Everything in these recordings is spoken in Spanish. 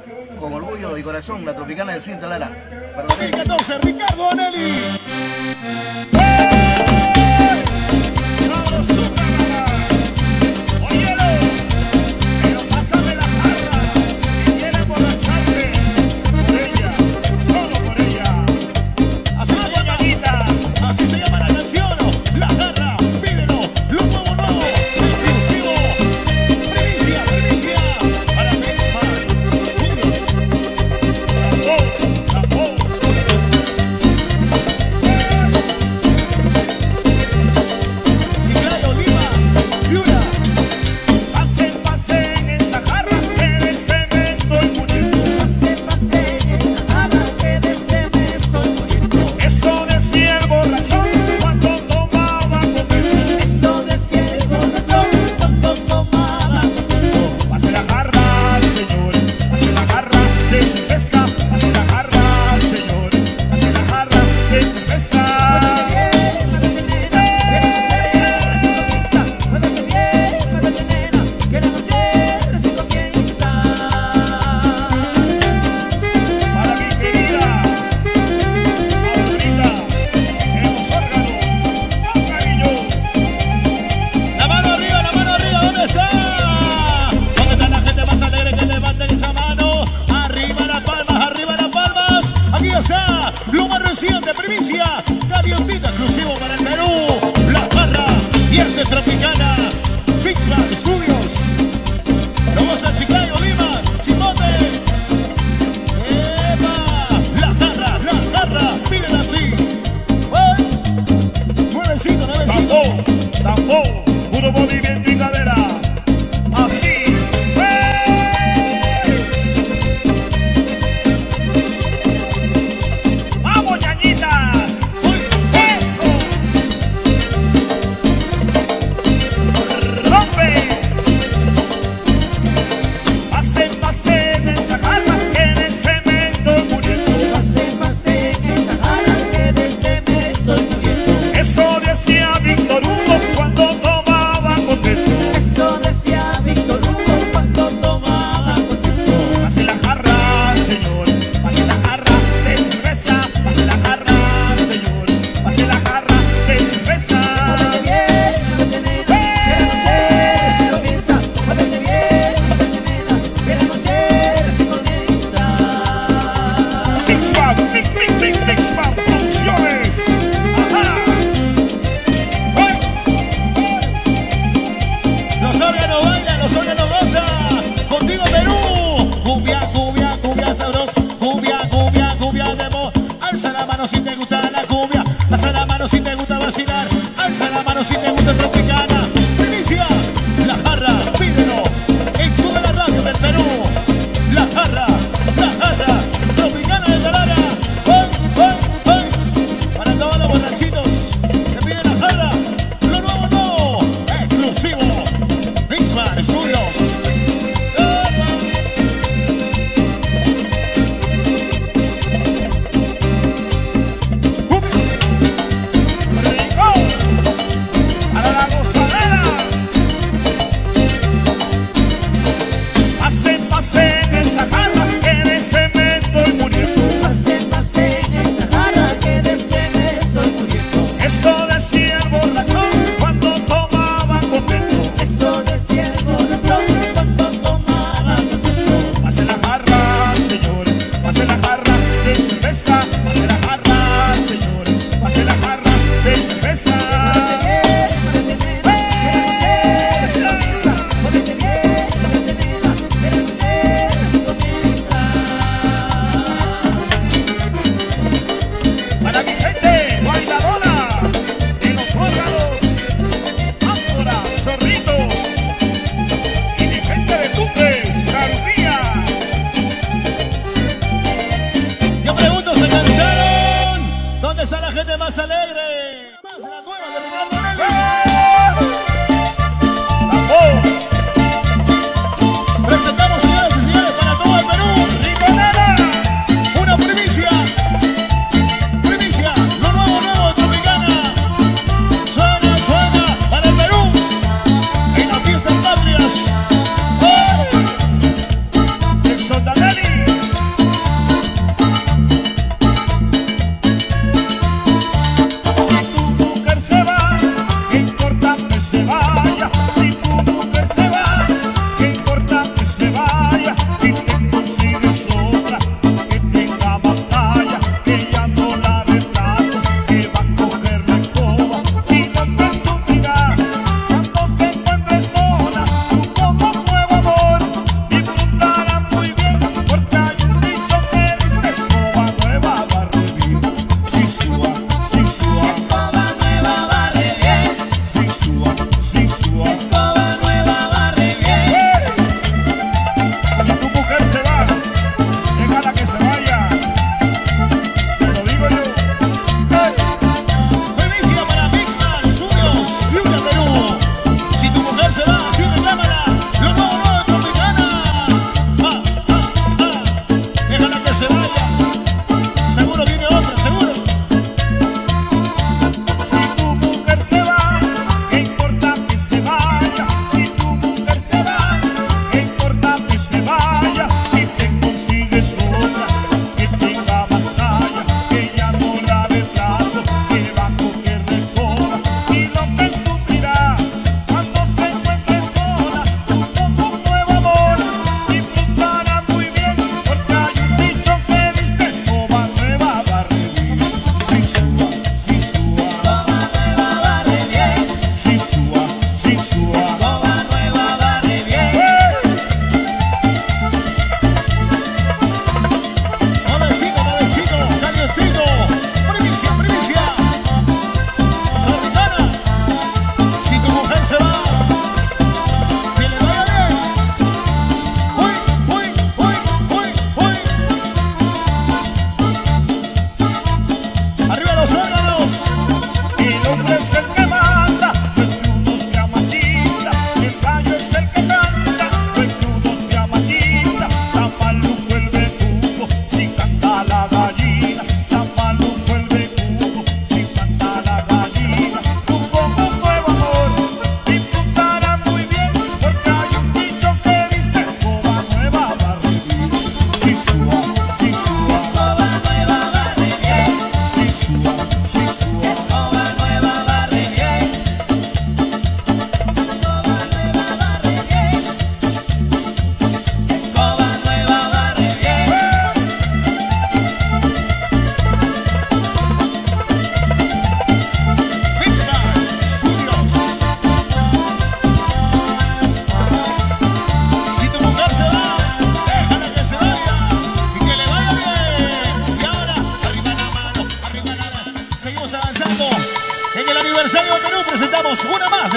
con orgullo y corazón, la Tropicana del Swing Talara. 2014, Ricardo Anelli. Lo más reciente, primicia, calientita, exclusivo para el Perú. La Jarra, 10 de Tropicana, Mixback Studios. Vamos a Chiclayo, Lima, Chipote. ¡Epa! La Jarra, miren así. Nuevecito. Tampoco, puro movimiento y cadera. Así. Si te gusta la cumbia, alza la mano si te gusta vacilar, alza la mano si te gusta Tropicana. Inicia La Jarra, pídelo en toda la radio del Perú. La Jarra, Tropicana de Talara. Para todos los borrachitos que piden La Jarra, lo nuevo no, exclusivo, Mixback Studios.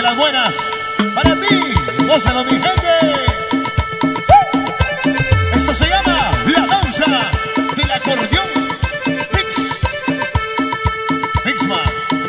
las buenas. Para ti, gózalo mi gente. Esto se llama la danza del acordeón. Mixman.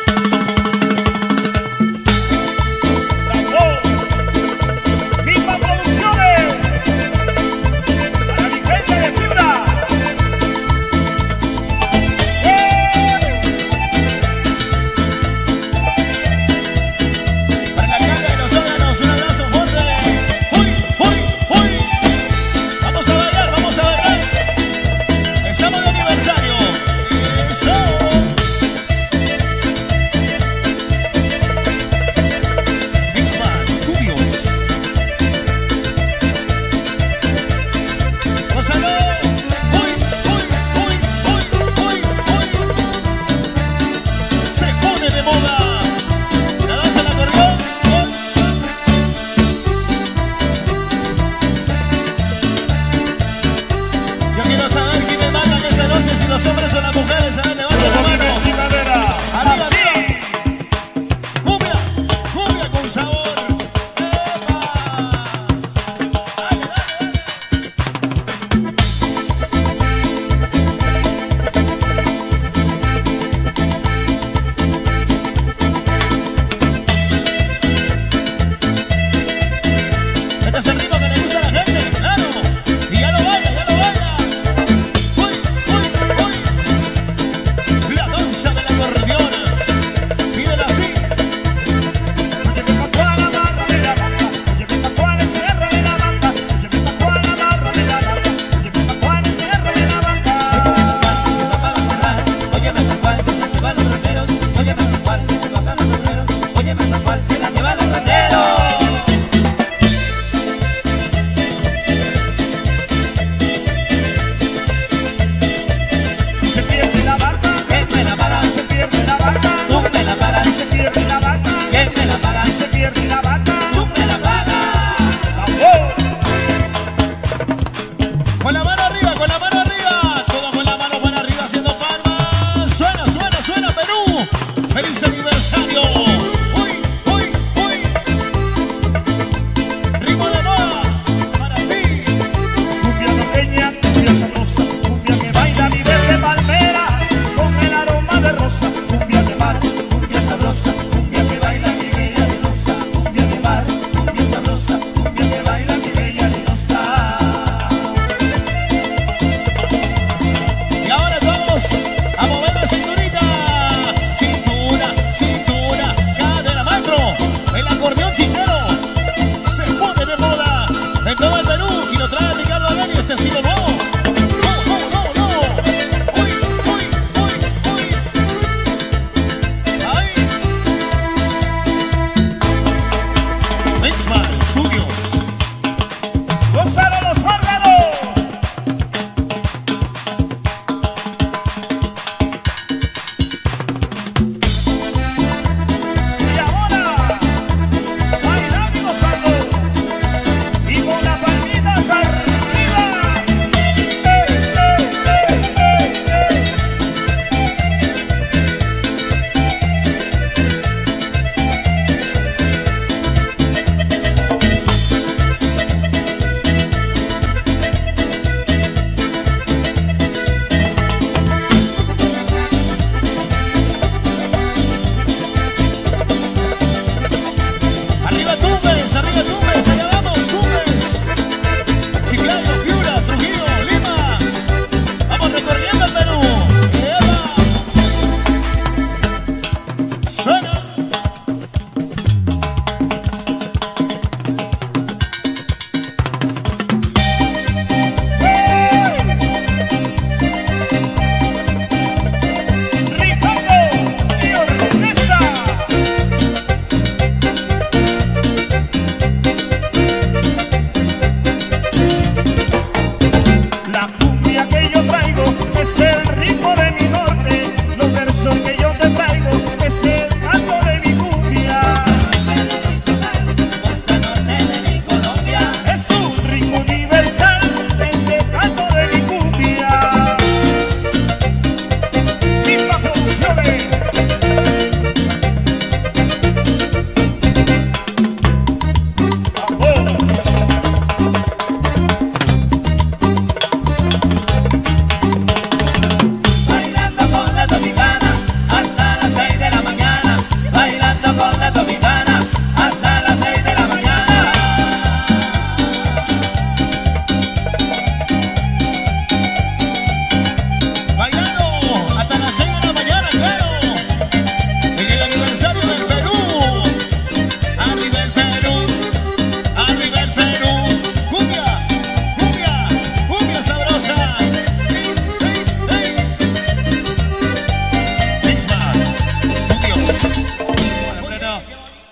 Los hombres o las mujeres, a ver, levanten la mano. Arriba, cumbia, cumbia con sabor. ¡Epa! Dale, dale, dale. Este es el ritmo que le gusta a la gente, claro. Y ya lo baila, ya lo baila. Uy, uy, uy.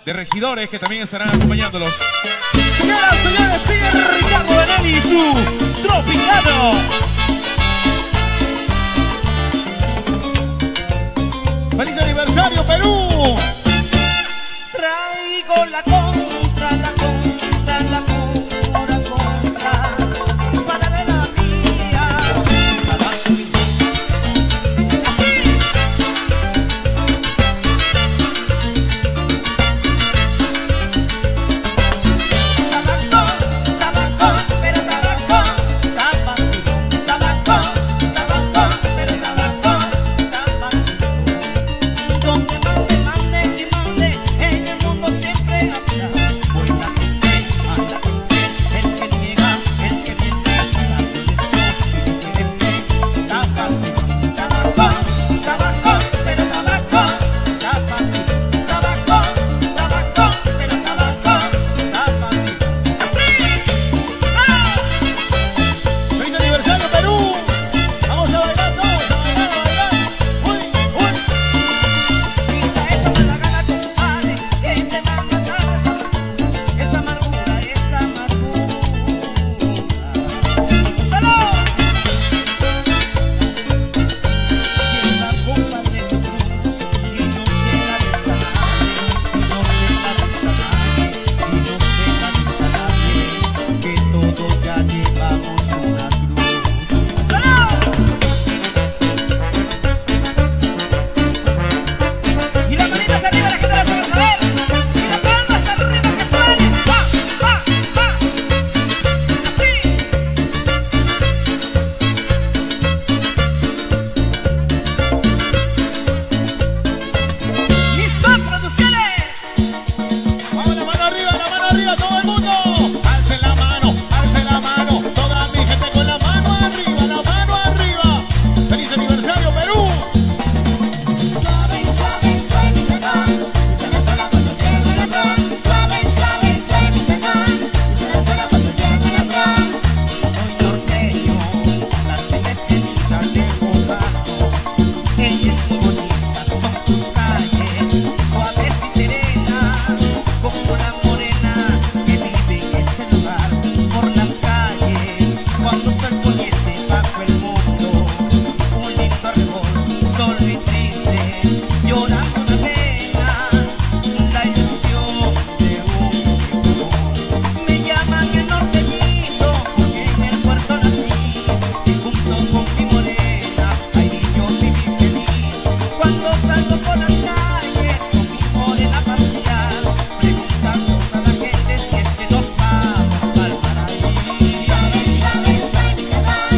de regidores que también estarán acompañándolos. Señoras, señores, sigue Ricardo Benelli y su Tropicano. ¡Feliz aniversario, Perú! Traigo la contra, la contra, la contra, contra, para de la mía. Así. Tabaco, tabaco, pero tabaco, tabaco, tabaco, tabaco, pero tabaco, tabaco. Donde mande, que mande, en el mundo siempre habrá buena gente, mala gente, el que niega, el que miente, sabe esto, tabaco, tabaco, tabaco, pero tabaco, tabaco, tabaco, tabaco, pero tabaco, tabaco. Así, ¡Feliz aniversario, Perú! ¡Vamos a bailar todos, a bailar, a bailar! ¡Uy, uy! quita esa mala gana con tu padre, que te va a matar esa amargura, esa amargura. ¡Salud! Lleva copa de tu cruz y no se la desanade, y no se la desanade, y no se la desanade, que todos ya llevamos una cruz. ¡Salud! Y las manitas arriba, la gente las haga saber. Y las palmas arriba que suenen. ¡Va, va, va! Así. ¡Listo, producciones! ¡Vamos, la mano arriba, todo el mundo! ¡Alcen la mano, toda mi gente con la mano arriba, la mano arriba! ¡Feliz aniversario, Perú! Suave, suave, suave, sedón. Y suena sola cuando llega el ladrón. Suave, suave, suave, sedón. Y suena sola cuando llega el ladrón. Soy norteño, las vecinitas de Bogados. Ella es muy bonita, son sus calles, suaves y serenas, como la morena que vive en ese lugar. Por las calles, cuando sol poniente bajo el mundo, un lindo árbol, solo y triste, llorando una pena, la ilusión de un hijo. Me llaman el norteñito, porque en el puerto nací, y junto con mi morena, ahí yo viví feliz. Cuando salgo por las calles, con mi morena a pasear, preguntando a la gente si es que nos vamos al paraíso. Suave, suave, suave, sedón.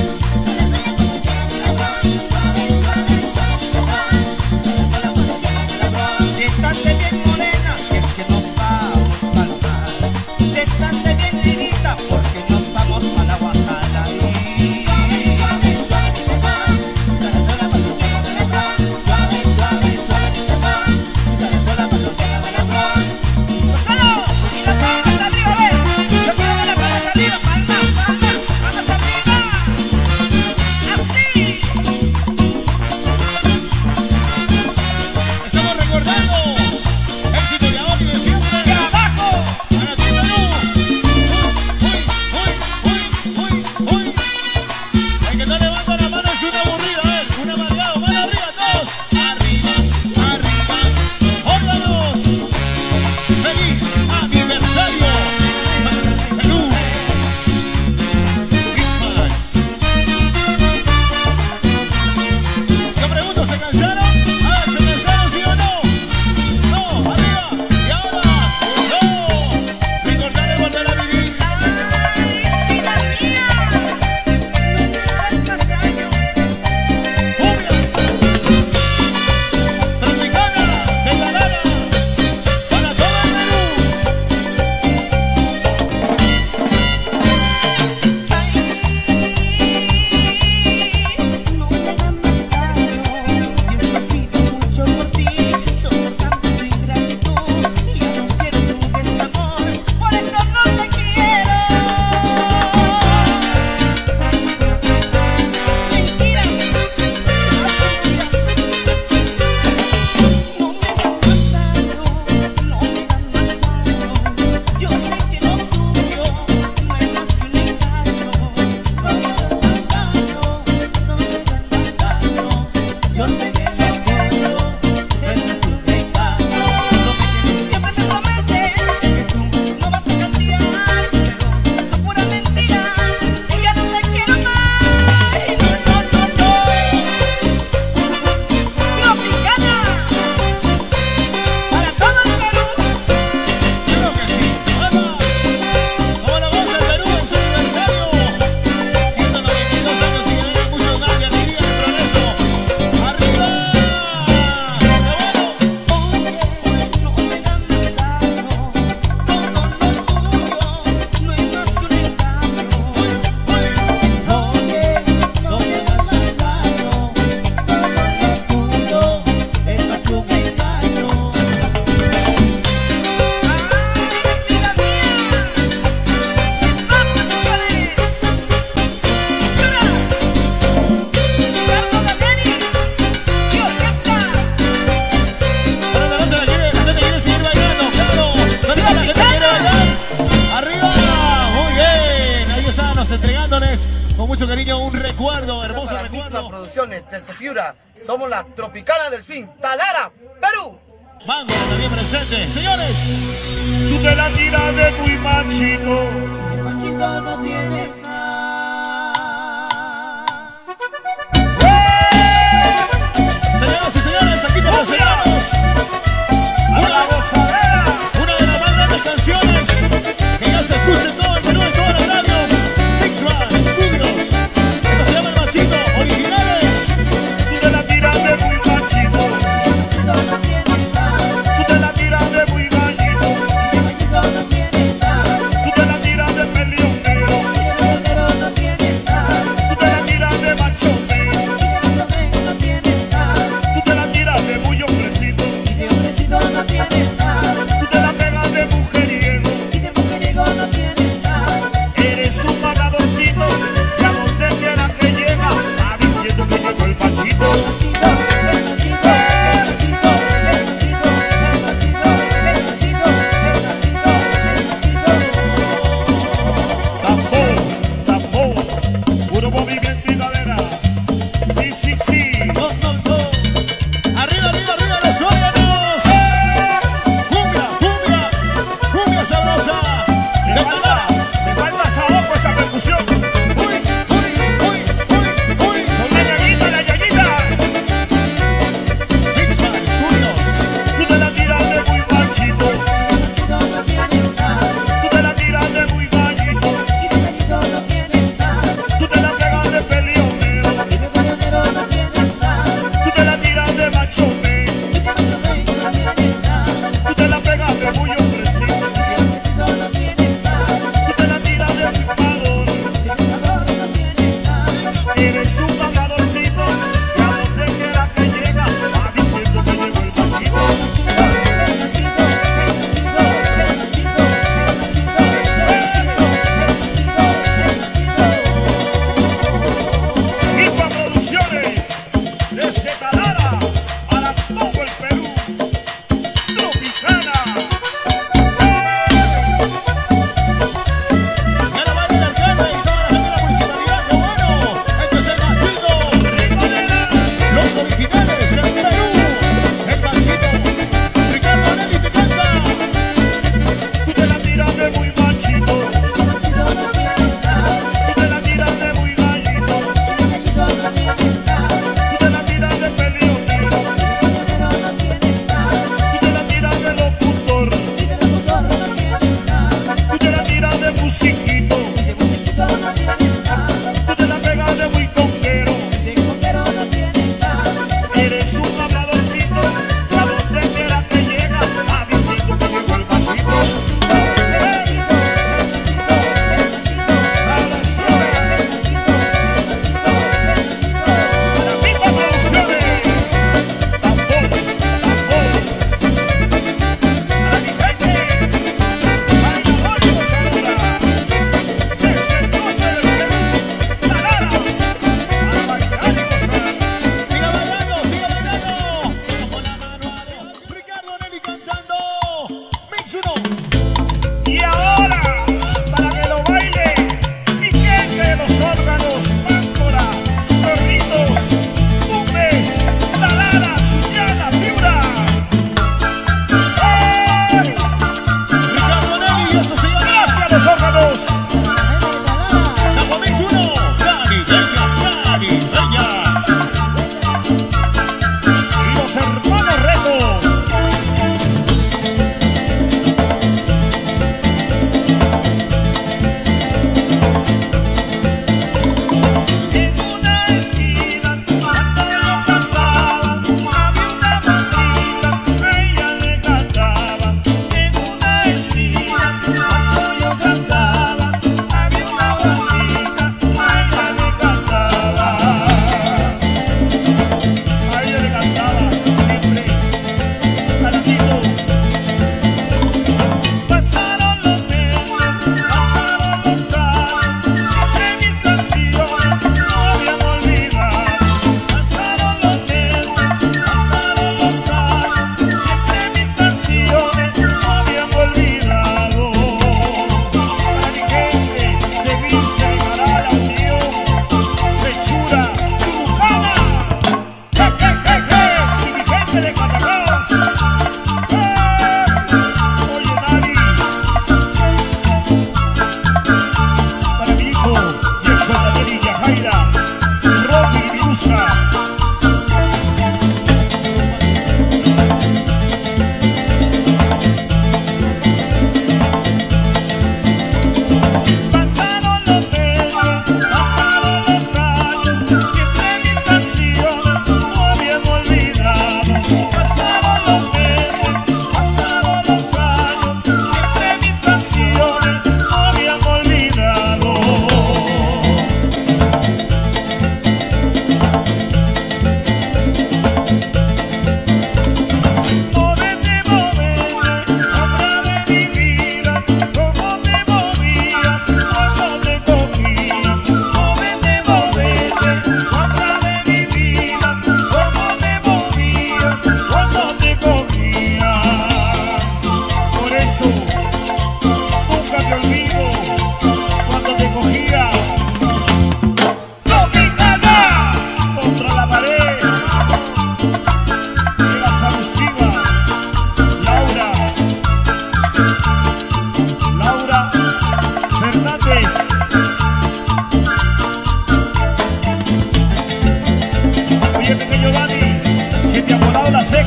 mucho cariño, un recuerdo, hermoso Para Misma recuerdo. Producciones desde Piura. Somos la Tropicana del Swing, Talara, Perú. Mango también presente. Señores, Tú te la tiras de muy machito. Machito no tienes nada. señoras y señores, aquí te presentamos A la gozadera. una de las más grandes canciones que ya se escucha en todo el Perú, en todas las radios. Mixman Studios. Esto se llama El Machito Originales. Tú te la tiras de muy machito. Machito no tienes nada. Tú te la tiras de muy gallito. Machito no tienes nada. Tú te la tiras de peleonero. Pero no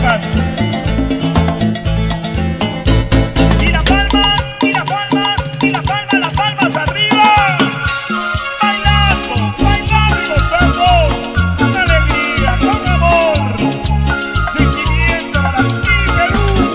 Caracas. Y la palma, y la palma, y la palma, las palmas arriba. Bailando, bailando y gozando. Con alegría, con amor. Sentimiento para ti, Perú.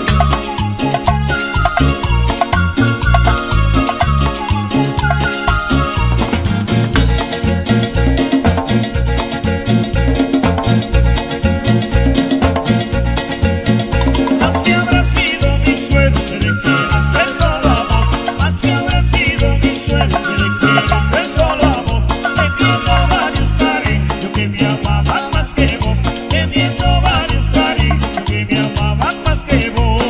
Así habrá sido mi suerte de que de solo amor. Así habrá sido mi suerte de que de solo amor. Teniendo varios cariños que me amaban más que vos. Teniendo varios cariños que me amaban más que vos.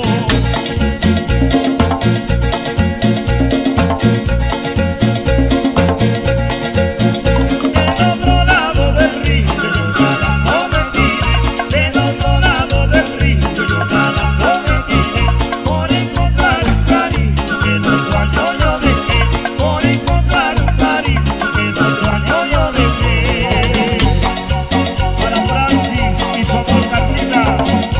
Del otro lado del río yo nadando me tiré. Del otro lado del río yo nadando me tiré. Por encontrar un cariño que el otro año yo dejé. Por encontrar un cariño que el otro año yo dejé. Para Francis y su amor Carlita.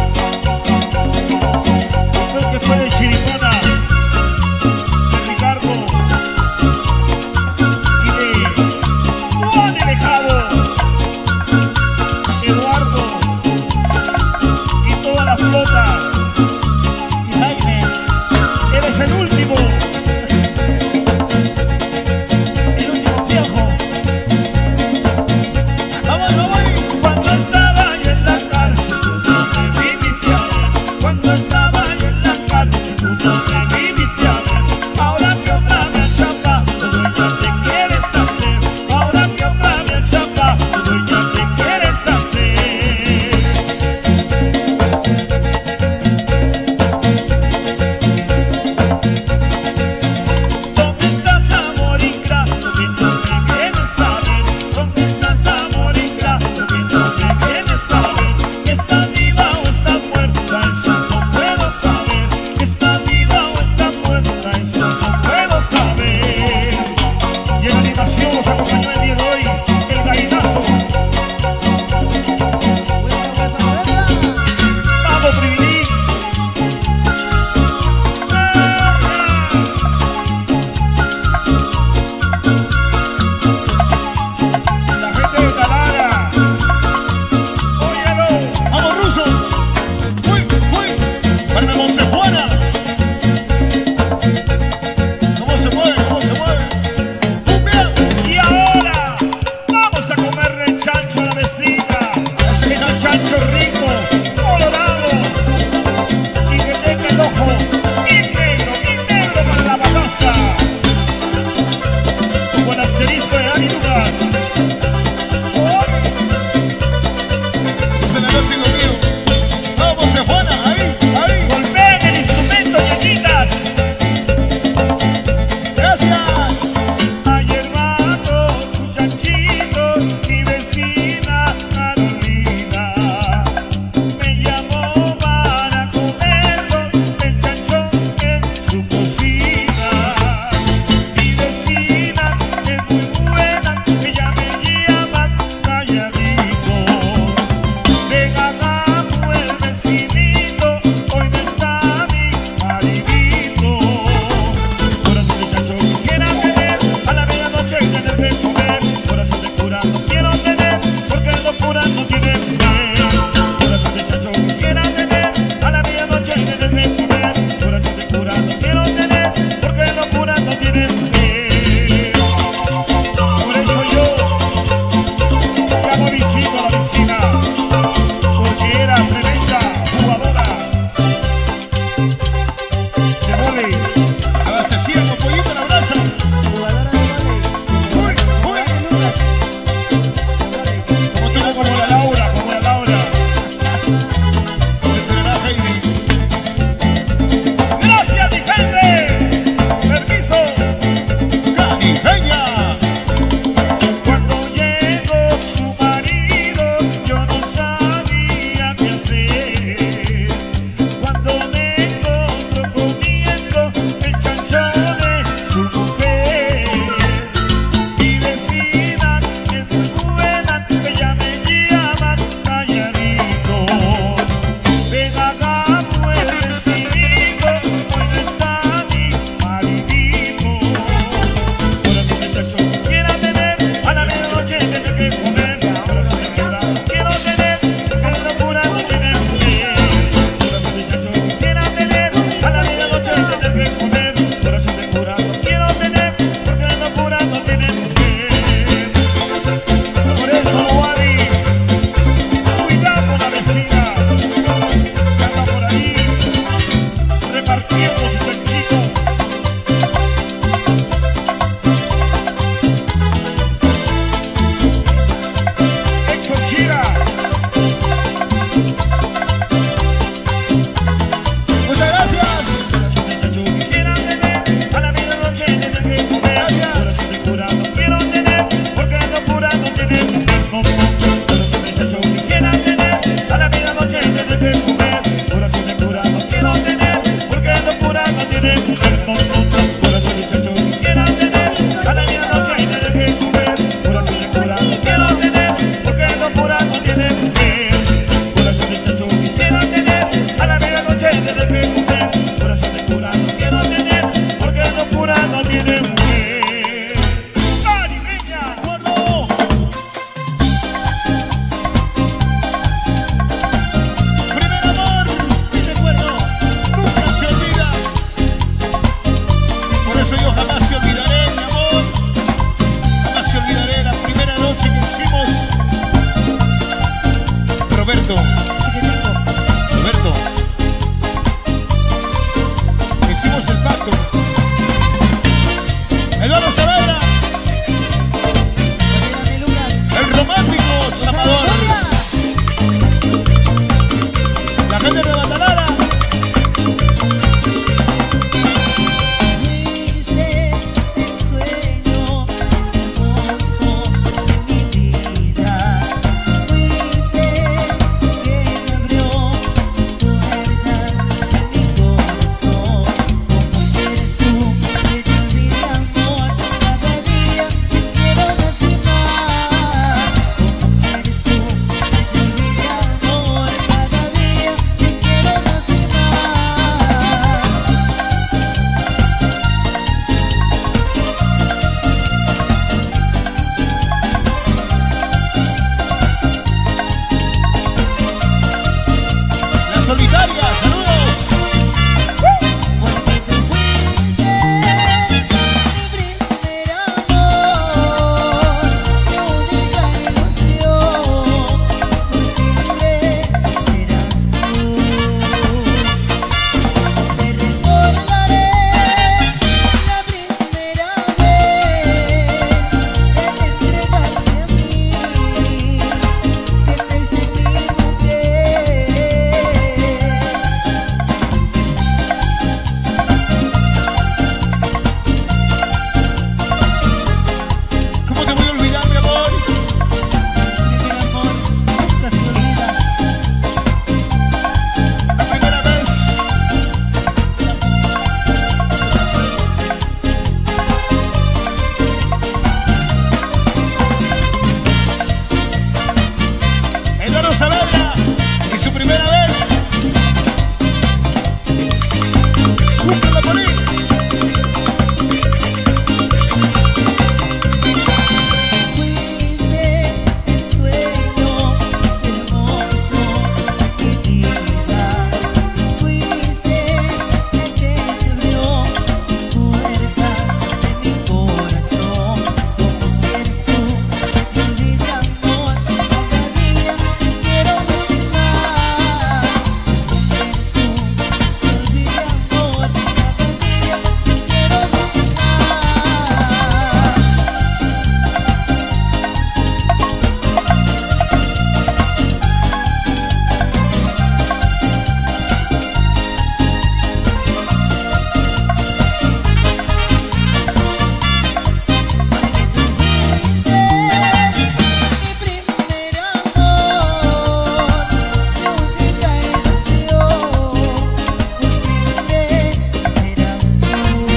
Creo que fue de Chiricona, de Ricardo y de Juan Alejado, Eduardo y toda la flota. Y Jaime, eres el último viejo. ¡Vamos, vamos! Cuando estaba yo en la cárcel, tú no me viniste a ver. Cuando estaba yo en la cárcel, tú no me viniste a ver. Ahora que otra me has chapado, ya te quieres hacer. Ahora que otra me has chapado, ya te quieres hacer. ¿Dónde estás, amor ingrato, que no me vienes a ver? ¿Dónde estás, amor ingrato, que no me vienes a ver? Si está viva o está muerta, eso no puedo saber. Si está viva o está muerta, eso no puedo saber. Y en la animación nos acompañó el día de hoy el gallinazo. ¡Vamos, Privilín! La gente de Talara, Roberto. Roberto. Hicimos el pacto. Eduardo Saavedra. El romántico Zapador. La gente de Batalada. Solitaria, saludos. Porque tú fuiste mi primer amor, mi única ilusión, por siempre serás tú. Te recordaré la primera vez que te entregaste a mí, que te hice mi mujer. ¿Cómo te voy a olvidar, mi amor? Mi amor nunca se olvida. La primera vez. Eduardo Saavedra y su primera vez. Búscala por ahí. Fuiste el sueño más hermoso de mi vida. Fuiste el que me abrió las puertas de mi corazón. Como quieres tú que te olvide, amor, cada día te quiero más y más. Como quieres tú que te olvide, amor, cada día te quiero más y más. Porque tú fuiste mi primer amor, mi única ilusión, por siempre serás tú.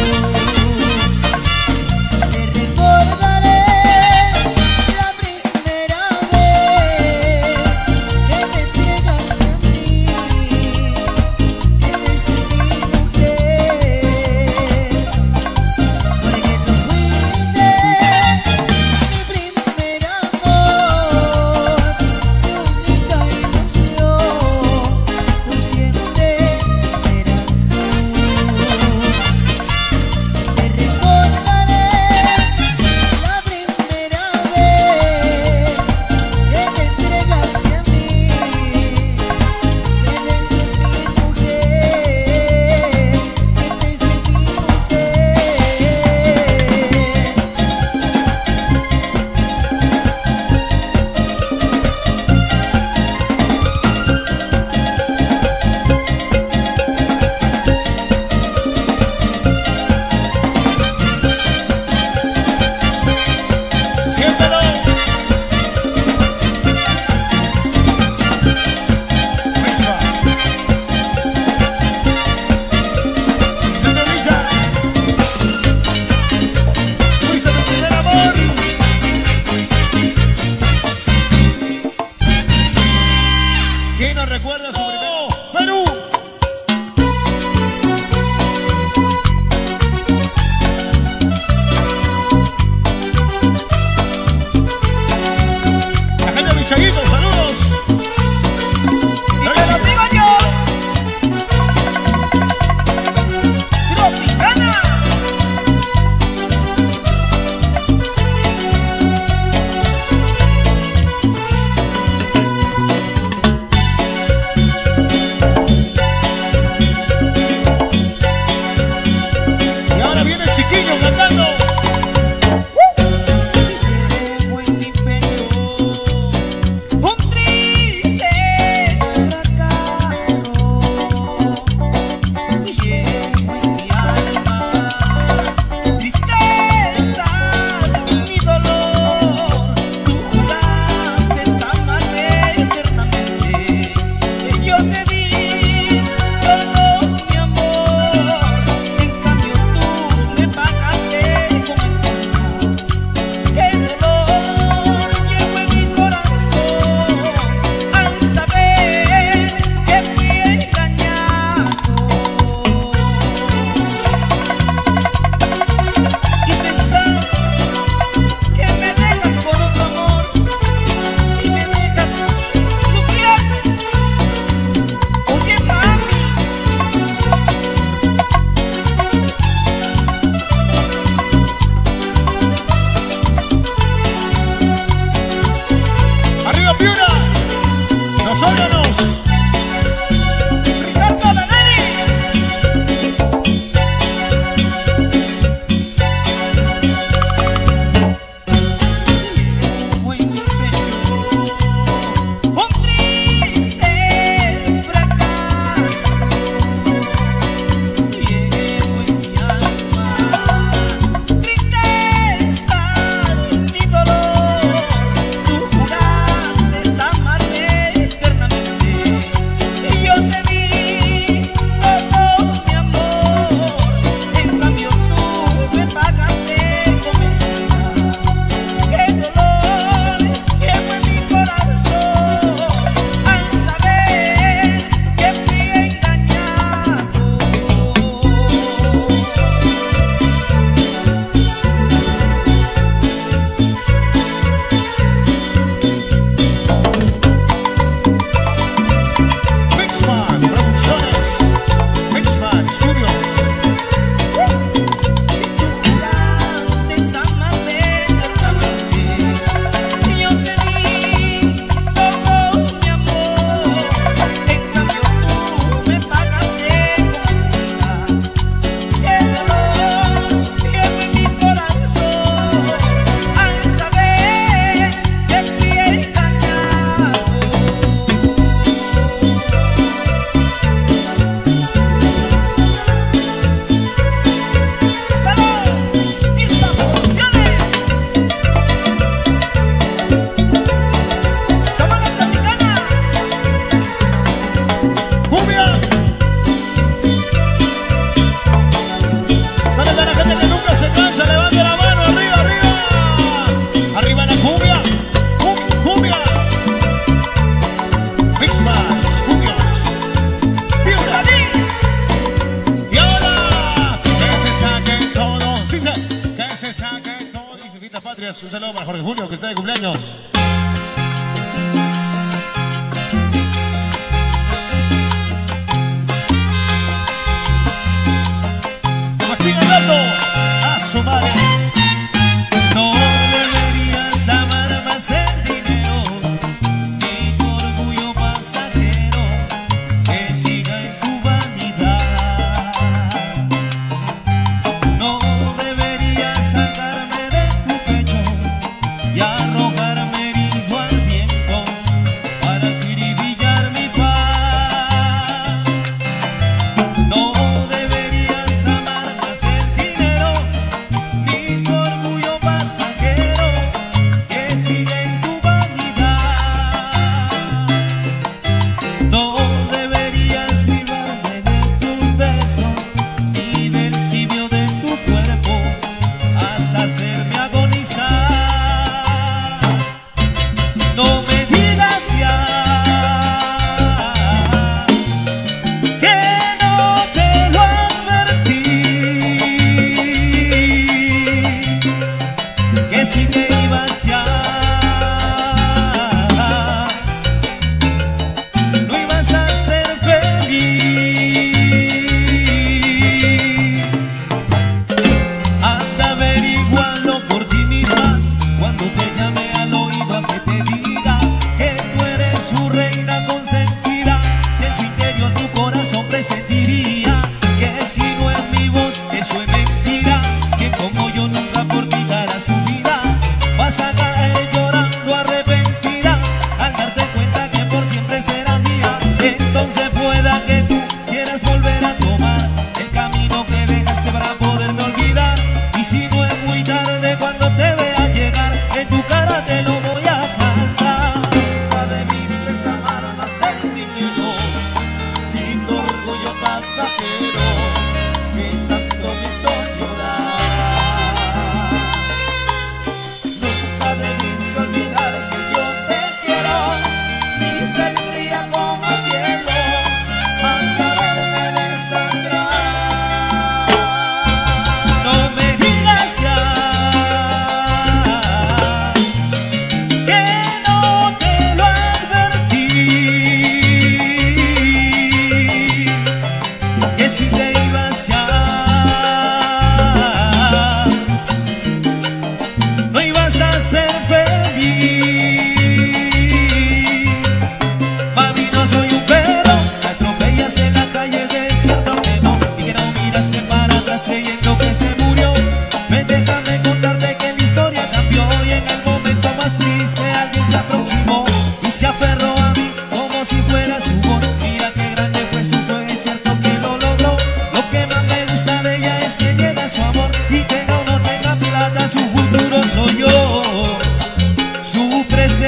Te recordaré la primera vez que te entregaste a mí, que te hice mi mujer. Porque tú fuiste mi primer amor, mi única ilusión, por siempre serás tú. Te recordaré la primera vez que te entregaste a mí, que te hice mi mujer, que te hice mi mujer. Siéntelo. Luisa. Siente Luisa. Luisa, tu primer amor. ¿Quién nos recuerda su primer amor? Perú. La gente de Michaguito, saludos. Y te lo digo yo. Tropicana. Piura, los órganos. Ricardo Daneri. Buen pecho, un triste fracaso. Llevo en mi alma tristeza y dolor. Tú juraste amarme eternamente y yo te di todo mi amor. En cambio tú me pagaste con mentiras. Qué dolor llevo en mi corazón al saber que fui engañado. Mixman Producciones, Mixman Studios. Juraste amarme eternamente y yo te di todo mi amor. En cambio tú me pagaste con mentiras. Qué dolor llevo en mi corazón al saber que fui engañado. ¡Salud! ¡Mismas Producciones! ¡Somos la Tropicana! Cumbia. Dale a la gente que nunca se cansa, levante la mano, arriba, arriba. Arriba la cumbia. Cumbia. Mixman Studios. Piura. Y ahora, que se saquen todo. Sí, que se saquen todo. Y su quinta patria, un saludo para Jorge Julio, que está de cumpleaños. Martín Alberto, a su madre. No deberías amar más el dinero ni tu orgullo pasajero que siga en tu vanidad. No deberías sacarme de tu pecho y arrojarme herido al viento para acribillar mi paz. No deberías amar más el dinero ni tu orgullo pasajero que sigue en tu vanidad. No deberías privarme de tus besos ni del tibio de tu cuerpo hasta hacerme agonizar. No me digas ya que no te lo advertí, que si te ibas ya no ibas a ser feliz. Anda, averigualo por ti misma cuando te llame al oído a que te diga que tú eres su reina consentida, que en su interior tu corazón presentiría que si no es mi voz, eso es mentira, que como yo nunca por ti dará su vida, vas a caer llorando arrepentida al darte cuenta que por siempre será mía. Entonces pueda que tú quieras volver a tomar el camino que dejaste para poderme olvidar, y si no es muy tarde cuando te vea llegar, en tu cara te lo voy a cantar. Nunca debiste amar más el dinero ni tu orgullo pasajero que tanto me hizo llorar. Nunca debiste olvidar que yo te quiero, mi ser fría como hielo hasta verme desangrar. No me digas ya que no te lo advertí, que si te ibas ya no ibas a ser feliz.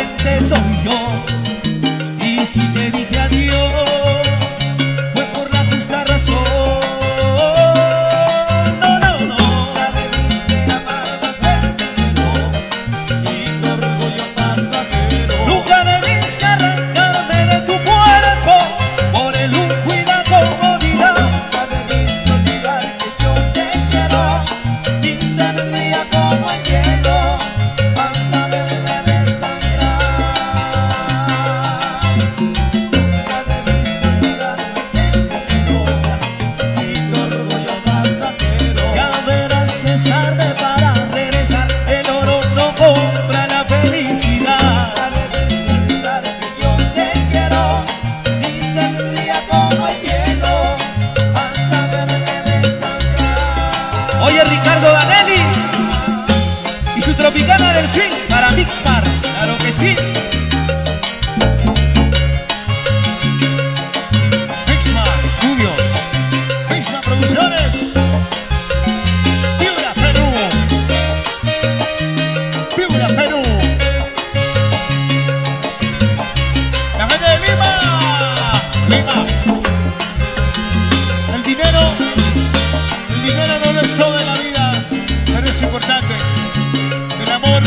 que soy yo. Y si te dije adiós, fue por la justa razón. No, no, no. Nunca debiste amar más el dinero y tu orgullo pasajero. Nunca debiste arrancarme de tu cuerpo por el lujo y la comodidad. Nunca debiste olvidar que yo te quiero y ser fría como el hielo hasta verme desangrar. Nunca debiste olvidar el dinero y tu orgullo pasajero. Ya verás que es tarde para regresar. El oro no compra la felicidad. Nunca debiste olvidar que yo te quiero y ser fría como el hielo hasta verme desangrar. Oye, Ricardo Danelli y su Tropicana del Swing para Mixmar. Claro que sí. Mixmar Studios, Mixmar Producciones, Piura, Perú. Piura, Perú. La gente de Lima. Lima. El dinero no lo es todo en la vida, pero es importante. El amor.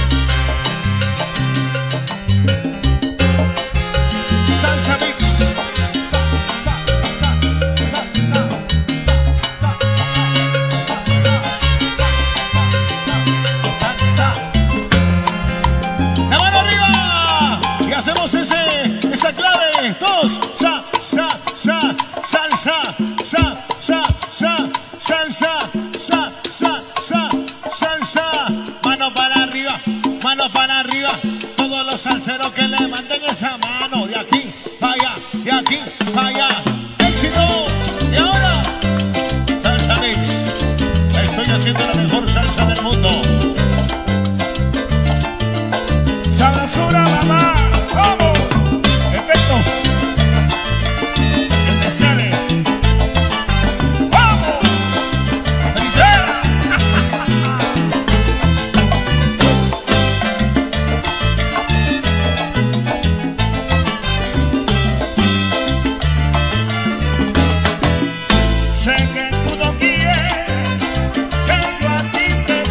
Salsa Mix. La mano arriba. Y hacemos esa clave. Dos. Salsa. Mano para arriba. Mano para arriba. Todos los salseros que le manden esa mano. De aquí para allá. De aquí para allá. Éxito. Y ahora. Salsa Mix. Estoy haciendo la mejor salsa del mundo. Sabrosura, mamá. ¿Cómo? Efectos especiales. ¿Cómo? ¡Felicidades! Sé que tú no quieres que yo a ti te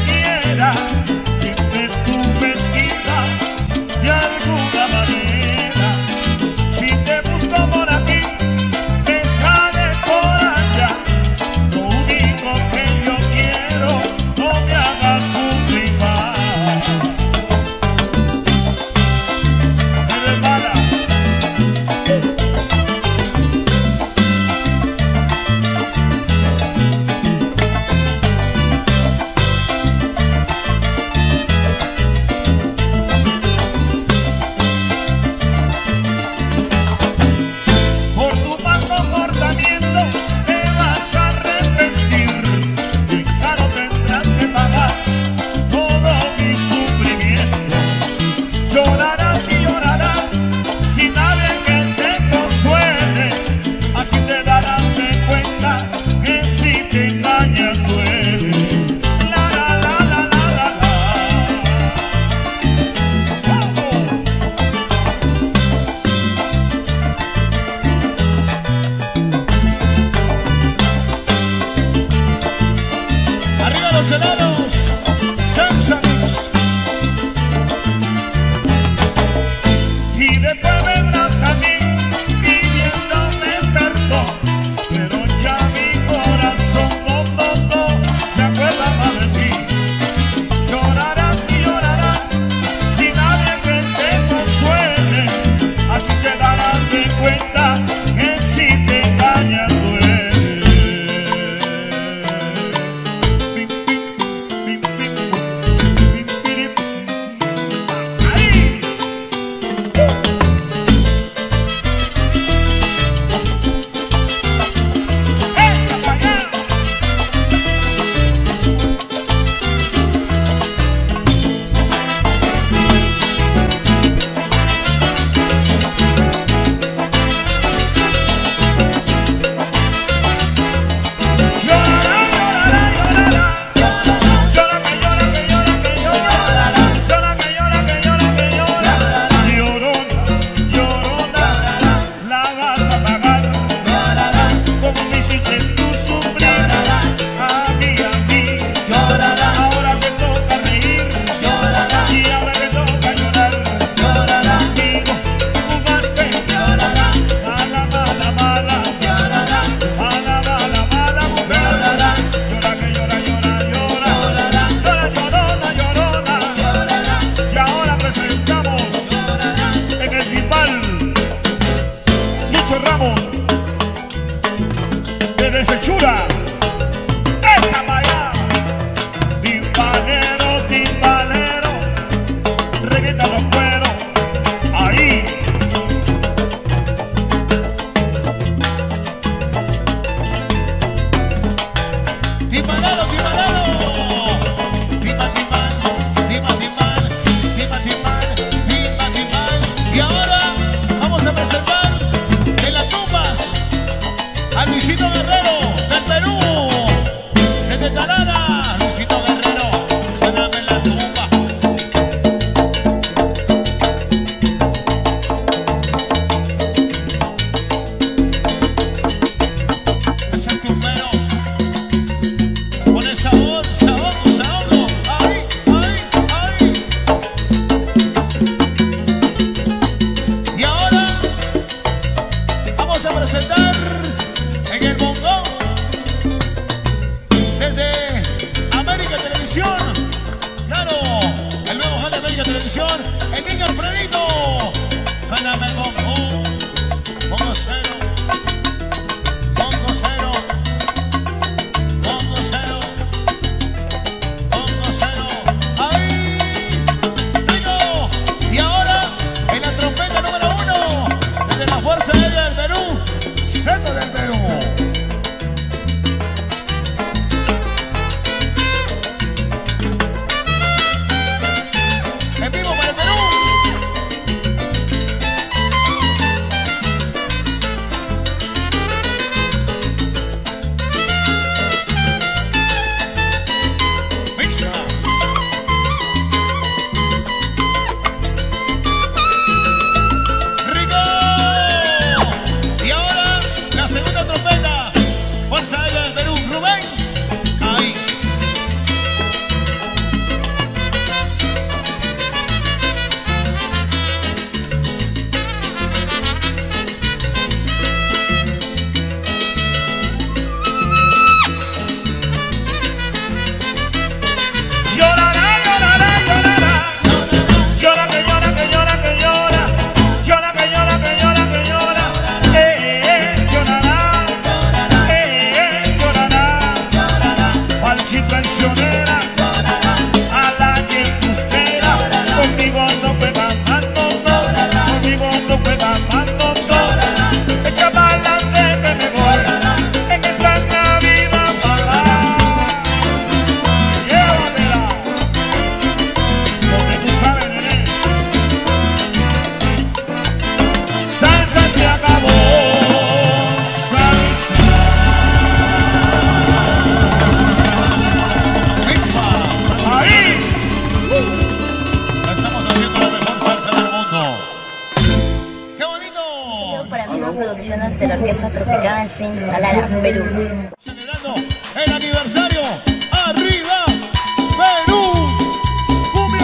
para mismas producciones de la Orquesta Tropicana del Swing Talara, Perú. Celebrando el aniversario. ¡Arriba, Perú! ¡Cumbia!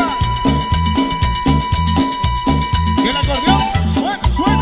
Y el acordeón suena, suena.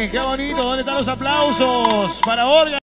qué bonito. ¿Dónde están los aplausos para Orga?